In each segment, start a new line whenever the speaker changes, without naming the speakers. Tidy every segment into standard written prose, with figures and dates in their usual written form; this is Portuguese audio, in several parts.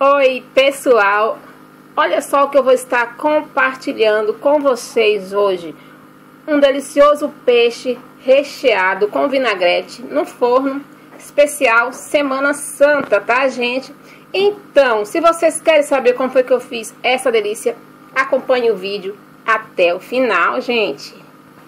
Oi, pessoal! Olha só o que eu vou estar compartilhando com vocês hoje. Um delicioso peixe recheado com vinagrete no forno, especial Semana Santa, tá, gente? Então, se vocês querem saber como foi que eu fiz essa delícia, acompanhe o vídeo até o final, gente.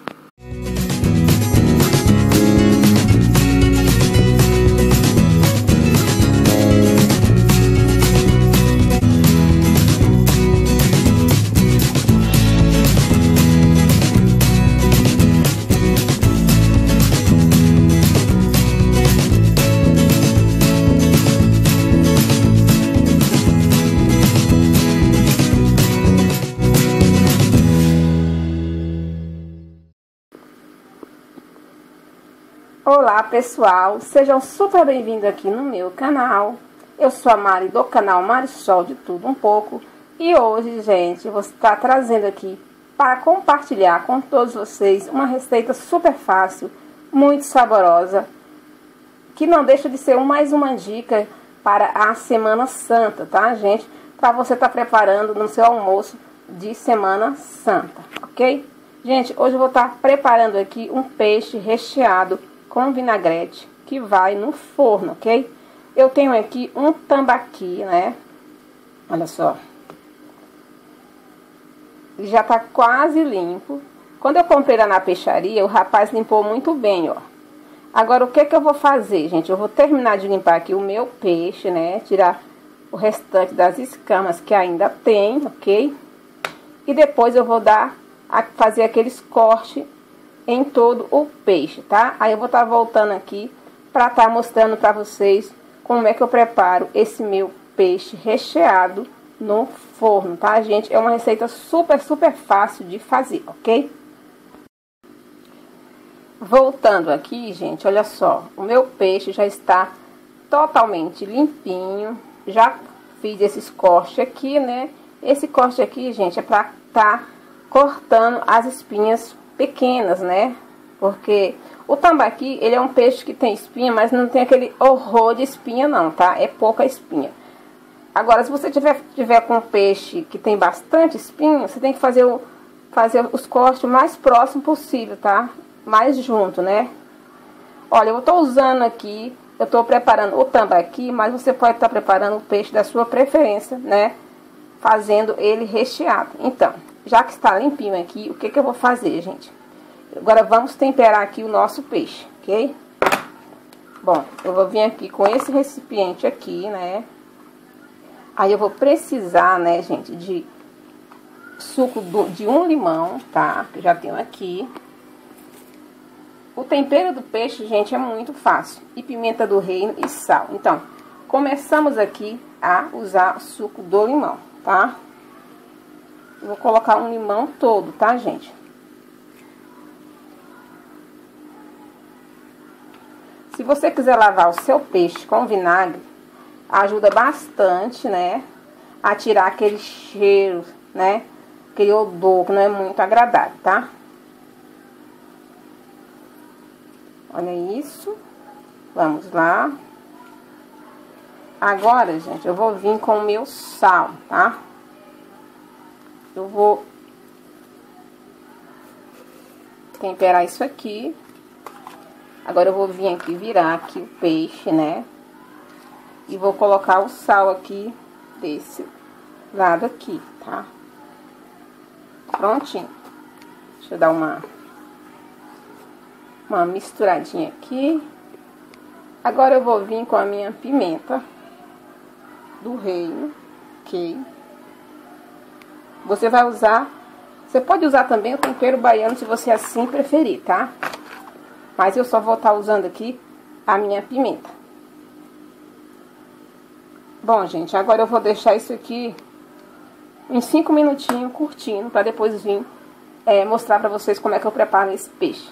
Olá, pessoal, sejam super bem-vindos aqui no meu canal. Eu sou a Mari do canal Marisol de Tudo Um Pouco. E hoje, gente, eu vou estar trazendo aqui para compartilhar com todos vocês uma receita super fácil, muito saborosa, que não deixa de ser mais uma dica para a Semana Santa, tá, gente? Para você estar preparando no seu almoço de Semana Santa, ok? Gente, hoje eu vou estar preparando aqui um peixe recheado com vinagrete que vai no forno, ok? Eu tenho aqui um tambaqui, né? Olha só. Ele já tá quase limpo. Quando eu comprei lá na peixaria, o rapaz limpou muito bem, ó. Agora, o que que eu vou fazer, gente? Eu vou terminar de limpar aqui o meu peixe, né? Tirar o restante das escamas que ainda tem, ok? E depois eu vou fazer aqueles cortes em todo o peixe, tá? Aí eu vou estar voltando aqui para estar mostrando para vocês como é que eu preparo esse meu peixe recheado no forno, tá, gente? É uma receita super fácil de fazer, ok? Voltando aqui, gente, olha só, o meu peixe já está totalmente limpinho, já fiz esses cortes aqui, né? Esse corte aqui, gente, é para estar cortando as espinhas pequenas, né? Porque o tambaqui, ele é um peixe que tem espinha, mas não tem aquele horror de espinha não, tá? É pouca espinha. Agora, se você tiver com um peixe que tem bastante espinha, você tem que fazer os cortes o mais próximo possível, tá? Mais junto, né? Olha, eu tô usando aqui, eu tô preparando o tambaqui, mas você pode estar preparando o peixe da sua preferência, né? Fazendo ele recheado. Então, já que está limpinho aqui, o que que eu vou fazer, gente? Agora vamos temperar aqui o nosso peixe, ok? Bom, eu vou vir aqui com esse recipiente aqui, né? Aí eu vou precisar, né, gente, de suco de um limão, tá? Que eu já tenho aqui. O tempero do peixe, gente, é muito fácil. E pimenta do reino e sal. Então, começamos aqui a usar o suco do limão, tá? Eu vou colocar um limão todo, tá, gente? Se você quiser lavar o seu peixe com vinagre, ajuda bastante, né? A tirar aquele cheiro, né? Aquele odor que não é muito agradável, tá? Olha isso. Vamos lá. Agora, gente, eu vou vir com o meu sal, tá? Eu vou temperar isso aqui. Agora eu vou vir aqui virar aqui o peixe, né? E vou colocar o sal aqui desse lado aqui, tá? Prontinho. Deixa eu dar uma misturadinha aqui. Agora eu vou vir com a minha pimenta do reino, ok? Você vai usar, você pode usar também o tempero baiano se você assim preferir, tá? Mas eu só vou estar usando aqui a minha pimenta. Bom, gente, agora eu vou deixar isso aqui em 5 minutinhos, curtindo, para depois vir mostrar para vocês como é que eu preparo esse peixe.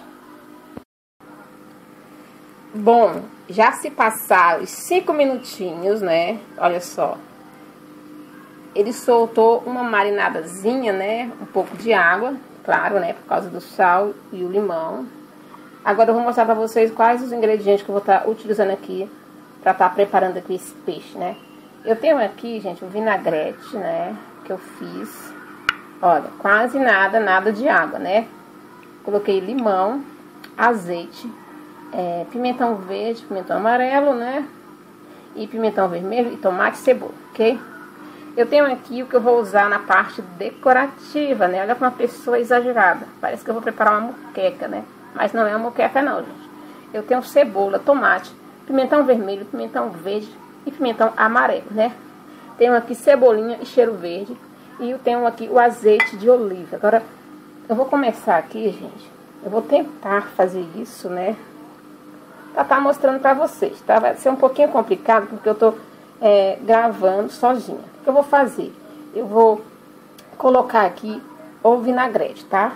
Bom, já se passaram os 5 minutinhos, né? Olha só. Ele soltou uma marinadazinha, né? Um pouco de água, claro, né? Por causa do sal e o limão. Agora eu vou mostrar pra vocês quais os ingredientes que eu vou estar utilizando aqui pra estar preparando aqui esse peixe, né? Eu tenho aqui, gente, o vinagrete, né, que eu fiz. Olha, quase nada de água, né? Coloquei limão, azeite, pimentão verde, pimentão amarelo, né? E pimentão vermelho e tomate e cebola, ok? Eu tenho aqui o que eu vou usar na parte decorativa, né? Olha como uma pessoa exagerada. Parece que eu vou preparar uma moqueca, né? Mas não é uma moqueca não, gente. Eu tenho cebola, tomate, pimentão vermelho, pimentão verde e pimentão amarelo, né? Tenho aqui cebolinha e cheiro verde. E eu tenho aqui o azeite de oliva. Agora, eu vou começar aqui, gente. Eu vou tentar fazer isso, né? Pra tá mostrando pra vocês, tá? Vai ser um pouquinho complicado, porque eu tô gravando sozinha. O que eu vou fazer? Eu vou colocar aqui o vinagrete, tá?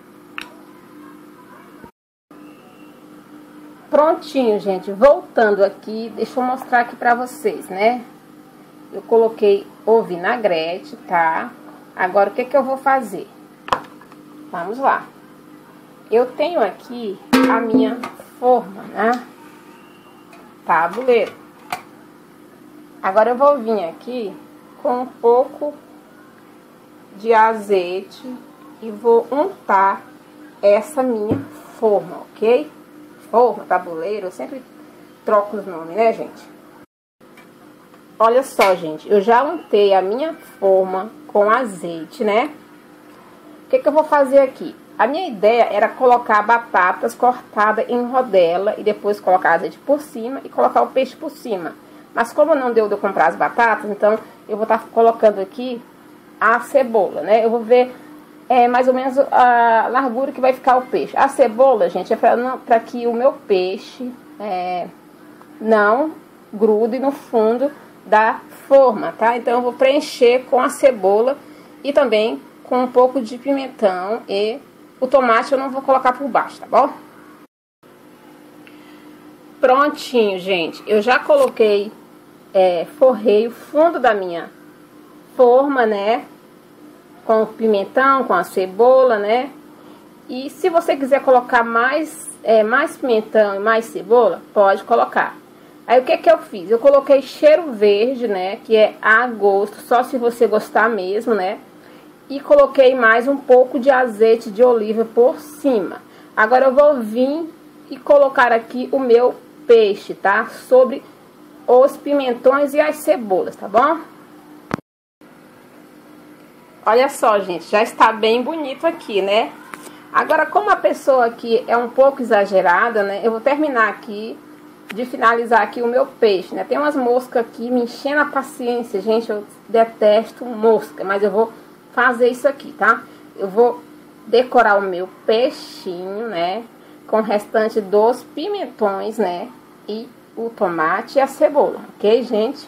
Prontinho, gente. Voltando aqui, deixa eu mostrar aqui pra vocês, né? Eu coloquei o vinagrete, tá? Agora, o que que eu vou fazer? Vamos lá. Eu tenho aqui a minha forma, né? Tabuleiro. Agora, eu vou vir aqui com um pouco de azeite e vou untar essa minha forma, ok? Forma, tabuleiro, eu sempre troco os nomes, né, gente? Olha só, gente, eu já untei a minha forma com azeite, né? O que que eu vou fazer aqui? A minha ideia era colocar batatas cortadas em rodela e depois colocar azeite por cima e colocar o peixe por cima. Mas como não deu de eu comprar as batatas, então eu vou estar colocando aqui a cebola, né? Eu vou ver mais ou menos a largura que vai ficar o peixe. A cebola, gente, é para que o meu peixe não grude no fundo da forma, tá? Então eu vou preencher com a cebola e também com um pouco de pimentão, e o tomate eu não vou colocar por baixo, tá bom? Prontinho, gente. Eu já coloquei, forrei o fundo da minha forma, né? Com o pimentão, com a cebola, né? E se você quiser colocar mais pimentão e mais cebola, pode colocar. Aí o que que eu fiz? Eu coloquei cheiro verde, né? Que é a gosto, só se você gostar mesmo, né? E coloquei mais um pouco de azeite de oliva por cima. Agora eu vou vir e colocar aqui o meu peixe, tá? Sobre os pimentões e as cebolas, tá bom? Olha só, gente, já está bem bonito aqui, né? Agora, como a pessoa aqui é um pouco exagerada, né? Eu vou terminar aqui de finalizar aqui o meu peixe, né? Tem umas moscas aqui me enchendo a paciência, gente. Eu detesto mosca, mas eu vou fazer isso aqui, tá? Eu vou decorar o meu peixinho, né? Com o restante dos pimentões, né? E o tomate e a cebola, ok, gente?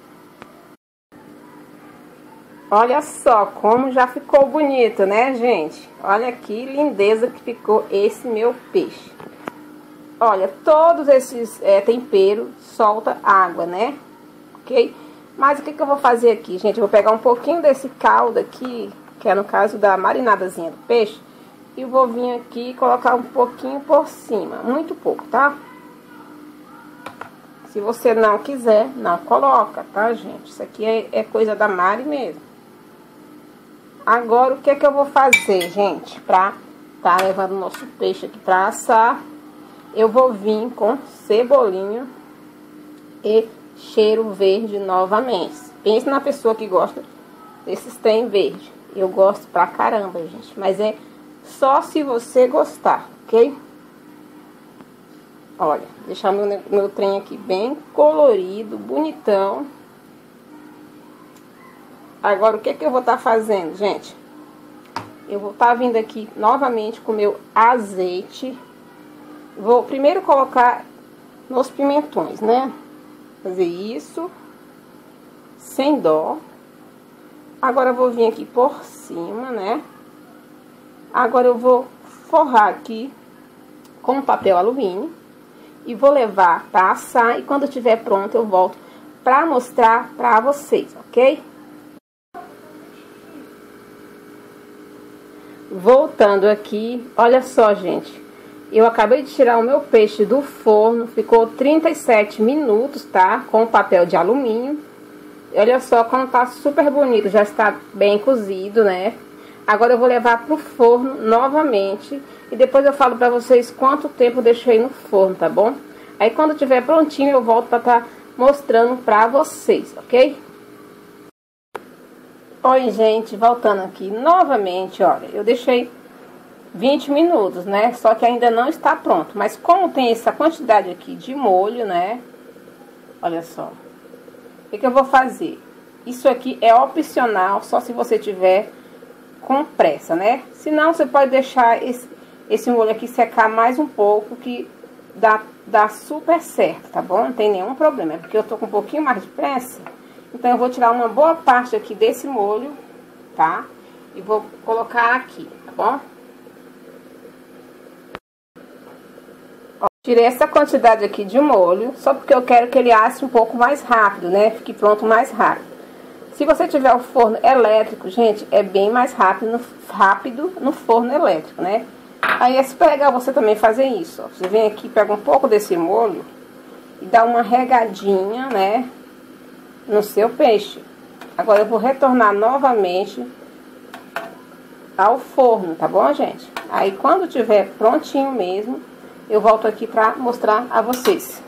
Olha só como já ficou bonito, né, gente? Olha que lindeza que ficou esse meu peixe. Olha, todos esses temperos soltam água, né? Ok? Mas o que que eu vou fazer aqui, gente? Eu vou pegar um pouquinho desse caldo aqui, que é no caso da marinadazinha do peixe, e vou vir aqui e colocar um pouquinho por cima. Muito pouco, tá? Se você não quiser, não coloca, tá, gente? Isso aqui é coisa da Mari mesmo. Agora, o que é que eu vou fazer, gente? Pra tá levando o nosso peixe aqui pra assar, eu vou vir com cebolinha e cheiro verde novamente. Pense na pessoa que gosta desses trem verde. Eu gosto pra caramba, gente. Mas é só se você gostar, ok? Olha, deixar meu trem aqui bem colorido, bonitão. Agora, o que que eu vou estar fazendo, gente? Eu vou estar vindo aqui novamente com o meu azeite. Vou primeiro colocar nos pimentões, né? Fazer isso. Sem dó. Agora eu vou vir aqui por cima, né? Agora eu vou forrar aqui com papel alumínio. E vou levar para assar. E quando estiver pronto eu volto para mostrar para vocês, ok? Voltando aqui, olha só, gente. Eu acabei de tirar o meu peixe do forno. Ficou 37 minutos, tá? Com papel de alumínio. Olha só como tá super bonito, já está bem cozido, né? Agora eu vou levar pro forno novamente e depois eu falo pra vocês quanto tempo eu deixei no forno, tá bom? Aí quando tiver prontinho eu volto pra tá mostrando pra vocês, ok? Oi, gente, voltando aqui novamente, olha, eu deixei 20 minutos, né? Só que ainda não está pronto, mas como tem essa quantidade aqui de molho, né? Olha só. O que eu vou fazer? Isso aqui é opcional, só se você tiver com pressa, né? Se não, você pode deixar esse molho aqui secar mais um pouco, que dá super certo, tá bom? Não tem nenhum problema, é porque eu tô com um pouquinho mais de pressa. Então, eu vou tirar uma boa parte aqui desse molho, tá? E vou colocar aqui, tá bom? Ó, tirei essa quantidade aqui de molho, só porque eu quero que ele asse um pouco mais rápido, né? Fique pronto mais rápido. Se você tiver o forno elétrico, gente, é bem mais rápido no forno elétrico, né? Aí é super legal você também fazer isso, ó. Você vem aqui, pega um pouco desse molho e dá uma regadinha, né? No seu peixe. Agora eu vou retornar novamente ao forno, tá bom, gente? Aí quando tiver prontinho mesmo, eu volto aqui pra mostrar a vocês.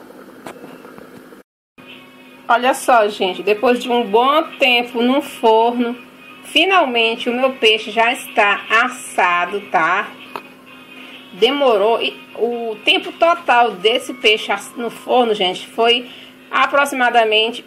Olha só, gente, depois de um bom tempo no forno, finalmente o meu peixe já está assado, tá? Demorou, e o tempo total desse peixe no forno, gente, foi aproximadamente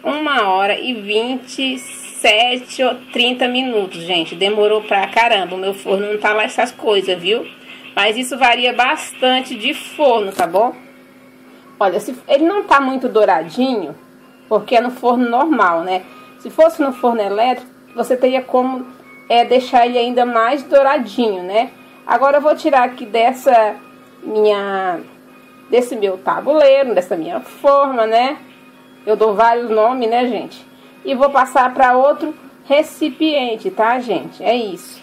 1h27 ou 30 minutos, gente. Demorou pra caramba. O meu forno não tá lá essas coisas, viu? Mas isso varia bastante de forno, tá bom? Olha, se ele não tá muito douradinho, porque é no forno normal, né? Se fosse no forno elétrico, você teria como deixar ele ainda mais douradinho, né? Agora eu vou tirar aqui desse meu tabuleiro, dessa minha forma, né? Eu dou vários nomes, né, gente? E vou passar para outro recipiente, tá, gente? É isso.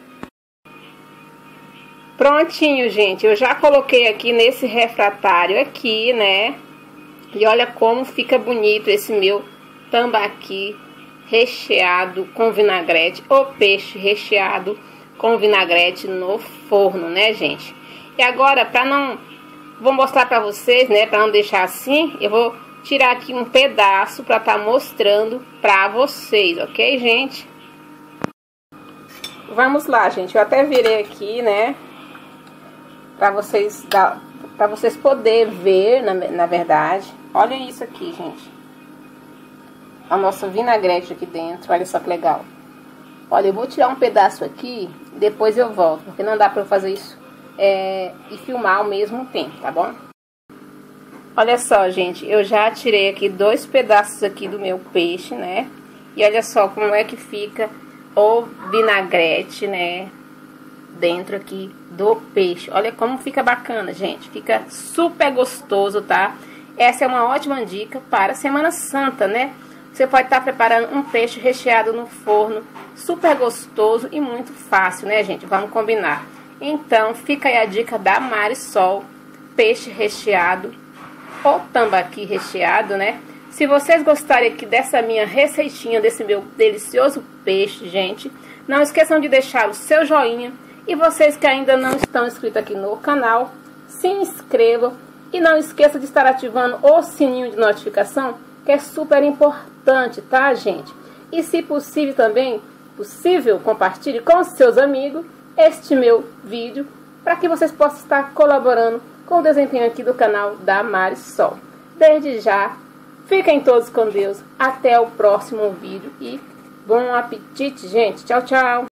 Prontinho, gente. Eu já coloquei aqui nesse refratário aqui, né? E olha como fica bonito esse meu tambaqui recheado com vinagrete, ou peixe recheado com vinagrete no forno, né, gente? E agora, vou mostrar pra vocês, né, pra não deixar assim, eu vou tirar aqui um pedaço pra tá mostrando pra vocês, ok, gente? Vamos lá, gente, eu até virei aqui, né, pra vocês poderem ver, na verdade. Olha isso aqui, gente. A nossa vinagrete aqui dentro, olha só que legal. Olha, eu vou tirar um pedaço aqui, depois eu volto, porque não dá pra eu fazer isso e filmar ao mesmo tempo, tá bom? Olha só, gente, eu já tirei aqui 2 pedaços aqui do meu peixe, né? E olha só como é que fica o vinagrete, né? Dentro aqui do peixe. Olha como fica bacana, gente. Fica super gostoso, tá? Essa é uma ótima dica para Semana Santa, né? Você pode estar preparando um peixe recheado no forno, super gostoso e muito fácil, né, gente? Vamos combinar. Então, fica aí a dica da Marisol, peixe recheado ou tambaqui recheado, né? Se vocês gostarem aqui dessa minha receitinha, desse meu delicioso peixe, gente, não esqueçam de deixar o seu joinha. E vocês que ainda não estão inscritos aqui no canal, se inscrevam e não esqueça de estar ativando o sininho de notificação, que é super importante, tá, gente? E se possível também, compartilhe com os seus amigos este meu vídeo, para que vocês possam estar colaborando com o desempenho aqui do canal da Marisol. Desde já, fiquem todos com Deus, até o próximo vídeo e bom apetite, gente. Tchau, tchau!